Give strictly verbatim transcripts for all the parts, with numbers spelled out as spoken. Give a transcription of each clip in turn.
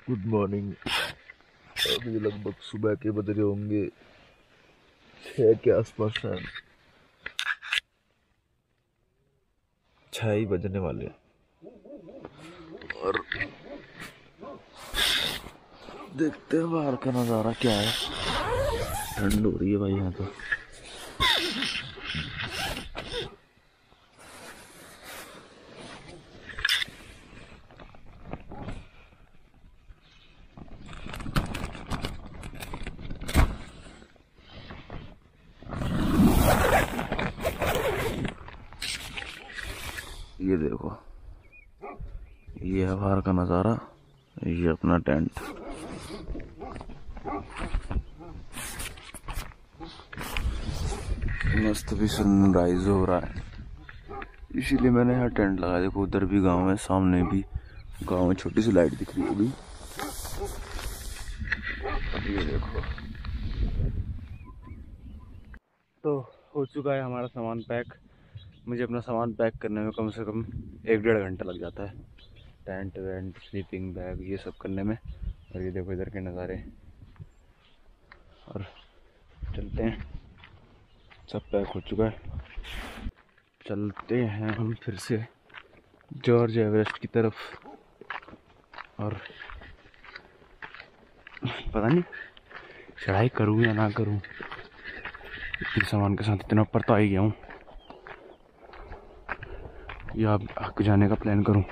Good morning. अभी लगभग सुबह के बज रहे होंगे छः के आसपास, शायद छः ही बजने वाले हैं। और देखते हैं बाहर का नज़ारा क्या है। ठंड हो रही है भाई यहाँ तो। ये देखो, ये है बाहर का नज़ारा। ये अपना टेंट। मस्त भी सनराइज हो रहा है, इसीलिए मैंने यहाँ टेंट लगाया। देखो उधर भी गांव है, सामने भी गांव में छोटी सी लाइट दिख रही होगी। ये देखो, तो हो चुका है हमारा सामान पैक। मुझे अपना सामान पैक करने में कम से कम एक डेढ़ घंटा लग जाता है। टेंट वेंट, स्लीपिंग बैग, ये सब करने में। और ये देखो इधर के नज़ारे। और चलते हैं, सब पैक हो चुका है। चलते हैं हम फिर से जॉर्ज एवरेस्ट की तरफ। और पता नहीं चढ़ाई करूँ या ना करूँ, इतने सामान के साथ इतना ऊपर तो आ ही गया हूँ, या हक जाने का प्लान करूँ।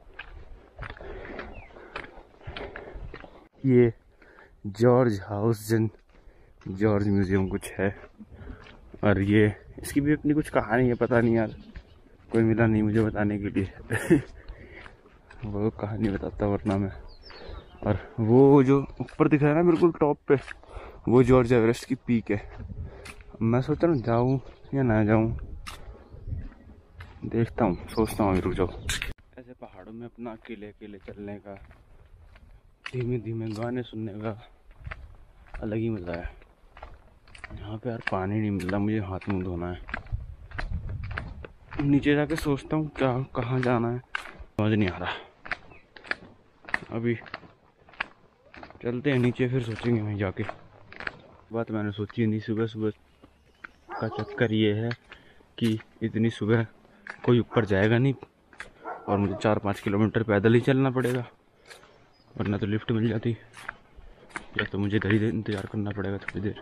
ये जॉर्ज हाउस जन जॉर्ज म्यूजियम कुछ है। और ये इसकी भी अपनी कुछ कहानी है, पता नहीं यार, कोई मिला नहीं मुझे बताने के लिए। वो कहानी बताता वरना मैं। और वो जो ऊपर दिख रहा है ना बिल्कुल टॉप पे, वो जॉर्ज एवरेस्ट की पीक है। मैं सोच रहा हूँ जाऊँ या ना जाऊँ, देखता हूँ, सोचता हूँ। रुक जाओ। ऐसे पहाड़ों में अपना अकेले अकेले चलने का, धीमे धीमे गाने सुनने का अलग ही मज़ा है। यहाँ पे यार पानी नहीं मिल रहा, मुझे हाथ मुंह धोना है। नीचे जाके सोचता हूँ क्या कहाँ जाना है, समझ नहीं आ रहा। अभी चलते हैं नीचे, फिर सोचेंगे वहीं जाके। बात मैंने सोची नहीं। सुबह सुबह का चक्कर ये है कि इतनी सुबह कोई ऊपर जाएगा नहीं, और मुझे चार पाँच किलोमीटर पैदल ही चलना पड़ेगा, वरना तो लिफ्ट मिल जाती, या तो मुझे घर ही इंतज़ार करना पड़ेगा थोड़ी देर।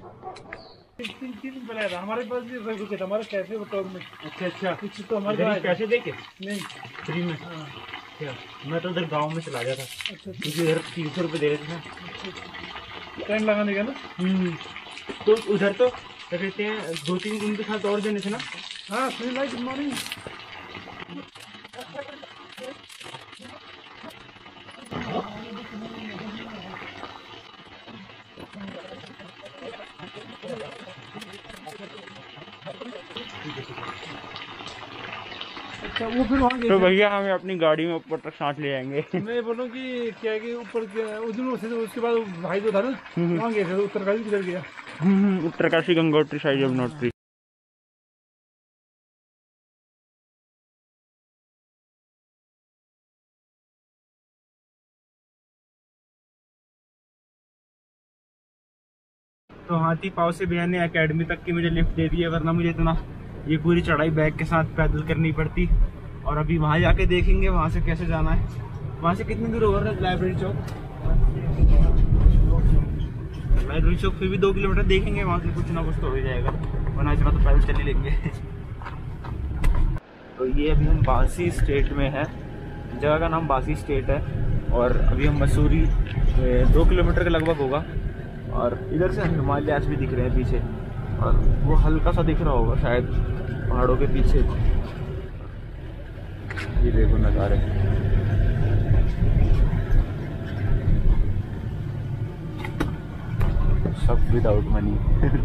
हमारे पास भी रुके थे, हमारे कैफे होटल में। अच्छा अच्छा, कुछ तो हमारे पैसे दे के नहीं फ्री में। हाँ। क्या मैं तो उधर गांव में चला गया था, अच्छा क्योंकि उधर तीन सौ रुपये दे रहे थे ना टाइम लगाने का ना। तो उधर तो क्या कहते हैं, दो तीन दिन के साथ और देने थे ना। हाँ सुनील भाई, गुड मॉर्निंग। अच्छा वो फिर वहाँ तो भैया हमें अपनी गाड़ी में ऊपर तक साथ ले जाएंगे। मैं बोलूँ कि क्या है कि ऊपर उस दिन से उसके बाद भाई जो था ना वहाँ गए थे, उत्तरकाशी किधर गया। उत्तरकाशी गंगोत्री साइड यमुनोत्री। तो हाथी पाव से भैया ने एकेडमी तक की मुझे लिफ्ट दे दी है, वरना मुझे इतना ये पूरी चढ़ाई बैग के साथ पैदल करनी पड़ती। और अभी वहाँ जाके देखेंगे वहाँ से कैसे जाना है। वहाँ से कितनी दूर होगा लाइब्रेरी चौक? लाइब्रेरी चौक फिर भी दो किलोमीटर देखेंगे, वहाँ से कुछ ना कुछ तो हो ही जाएगा, वरना इतना तो पैदल चल ही लेंगे। तो ये अभी हम बासी स्टेट में है, जगह का नाम बासी स्टेट है। और अभी हम मसूरी दो किलोमीटर के लगभग होगा। और इधर से हिमालयास भी दिख रहे हैं पीछे, और वो हल्का सा दिख रहा होगा शायद पहाड़ों के पीछे। ये देखो नज़ारे। सब विदाउट मनी।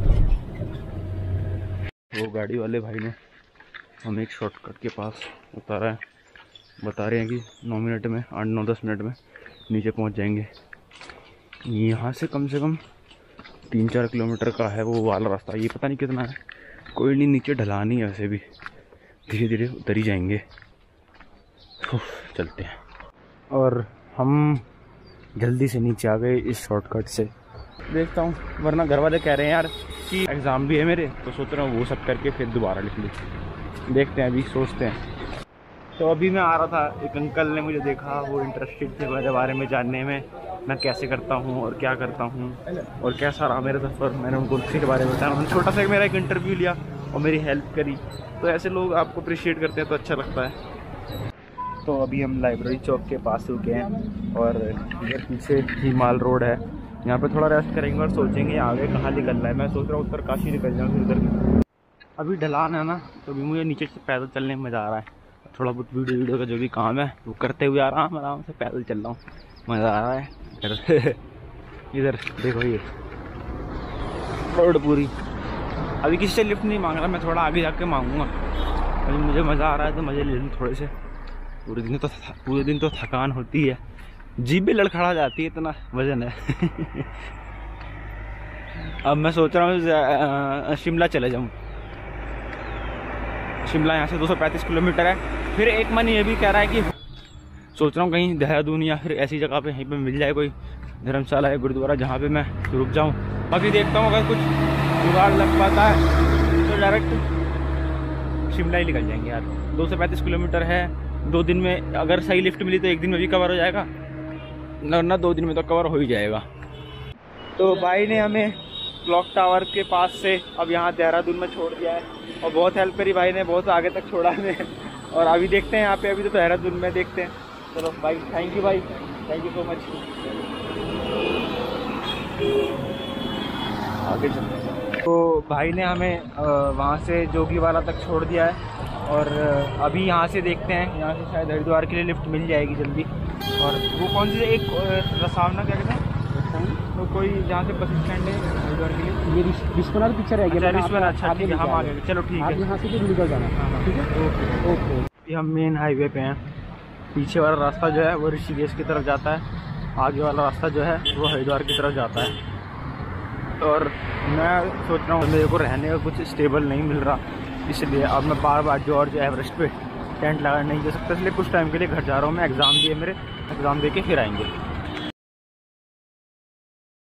वो गाड़ी वाले भाई ने हमें एक शॉर्टकट के पास उतारा है, बता रहे हैं कि नौ मिनट में, आठ नौ दस मिनट में नीचे पहुंच जाएंगे। यहाँ से कम से कम तीन चार किलोमीटर का है वो वाला रास्ता, ये पता नहीं कितना है। कोई नहीं, नीचे ढलान ही है, वैसे भी धीरे धीरे उतर ही जाएंगे। चलते हैं। और हम जल्दी से नीचे आ गए इस शॉर्टकट से। देखता हूँ, वरना घर वाले कह रहे हैं यार कि एग्ज़ाम भी है मेरे, तो सोच रहा हूँ वो सब करके फिर दोबारा लिख लूँ। देखते हैं, अभी सोचते हैं। तो अभी मैं आ रहा था, एक अंकल ने मुझे देखा, वो इंटरेस्टेड थे मेरे बारे में जानने में, मैं कैसे करता हूँ और क्या करता हूँ और कैसा रहा मेरा सफ़र। मैंने उनको उसी के बारे में बताया, उन्होंने छोटा सा मेरा एक इंटरव्यू लिया और मेरी हेल्प करी। तो ऐसे लोग आपको अप्रिशिएट करते हैं तो अच्छा लगता है। तो अभी हम लाइब्रेरी चौक के पास रुके हैं और इधर पीछे ही माल रोड है, यहाँ पे थोड़ा रेस्ट करेंगे और सोचेंगे आगे कहाँ निकलना है। मैं सोच रहा हूँ उत्तरकाशी निकल जाऊँ फिर उधर। अभी ढलान है ना, तो अभी मुझे नीचे से पैदल चलने में मज़ा आ रहा है। थोड़ा बहुत वीडियो वीडियो का जो भी काम है वो करते हुए आराम आराम से पैदल चल रहा हूँ, मज़ा आ रहा है। इधर देखो ये रोड पूरी। अभी किसी से लिफ्ट नहीं मांग रहा, मैं थोड़ा आगे जाके मांगूंगा। अभी मुझे मज़ा आ रहा है तो मज़े ले लूँ थोड़े से। पूरे दिन तो पूरे दिन तो थकान होती है, जीभ भी लड़खड़ा जाती है, इतना वजन है। अब मैं सोच रहा हूँ शिमला चले जाऊँ। शिमला यहाँ से दो सौ पैंतीस किलोमीटर है। फिर एक मन ये भी कह रहा है कि सोच रहा हूँ कहीं देहरादून या फिर ऐसी जगह पे, यहीं पे मिल जाए कोई धर्मशाला या गुरुद्वारा जहाँ पे मैं रुक जाऊँ। बाकी देखता हूँ, अगर कुछ जुगाड़ लग पाता है तो डायरेक्ट शिमला ही निकल जाएंगे यार। दो सौ पैंतीस किलोमीटर है, दो दिन में अगर सही लिफ्ट मिली तो एक दिन में भी कवर हो जाएगा, ना दो दिन में तो कवर हो ही जाएगा। तो भाई ने हमें क्लॉक टावर के पास से अब यहाँ देहरादून में छोड़ दिया है और बहुत हेल्प करी भाई ने, बहुत आगे तक छोड़ा हमें। और अभी देखते हैं यहाँ पे, अभी तो देहरादून में देखते हैं। चलो भाई, थैंक यू भाई, थैंक यू सो मच। आगे चलते हैं। तो भाई ने हमें वहाँ से जोगीवाला तक छोड़ दिया है और अभी यहाँ से देखते हैं, यहाँ से शायद हरिद्वार के लिए लिफ्ट मिल जाएगी जल्दी। और वो कौन सी एक रसावना क्या कहते हैं, तो कोई जहाँ से बस स्टैंड है हरिद्वार के लिए, ये विश्वनाथ पिक्चर है। अच्छा विश्वनाथ, अच्छा ठीक है, हम आ गए। चलो ठीक है, यहाँ से भी निकल जाना। हाँ ठीक है, ओके ओके। हम मेन हाईवे पे हैं। पीछे वाला रास्ता जो है वो ऋषिकेश की तरफ जाता है, आगे वाला रास्ता जो है वो हरिद्वार की तरफ जाता है। और मैं सोच रहा हूँ मेरे को रहने का कुछ स्टेबल नहीं मिल रहा, इसलिए अब मैं बार बार जॉर्ज एवरेस्ट पे टेंट लगा नहीं जा सकता, इसलिए कुछ टाइम के लिए घर जा रहा हूँ मैं। एग्ज़ाम दिए मेरे, एग्ज़ाम दे के फिर आएंगे।